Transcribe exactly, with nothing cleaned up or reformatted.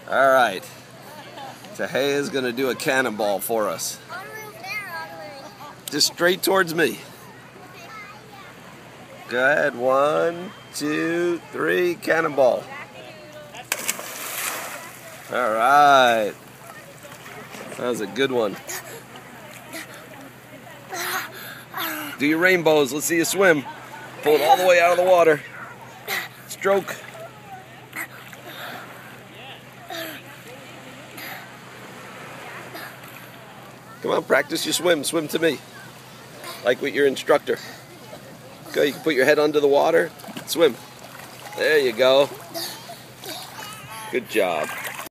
All right. Tehea is going to do a cannonball for us. Just straight towards me. Go ahead. One, two, three, cannonball. All right. That was a good one. Do your rainbows. Let's see you swim. Pull it all the way out of the water. Stroke. Come on, practice your swim. Swim to me. Like with your instructor. Go, you can put your head under the water. Swim. There you go. Good job.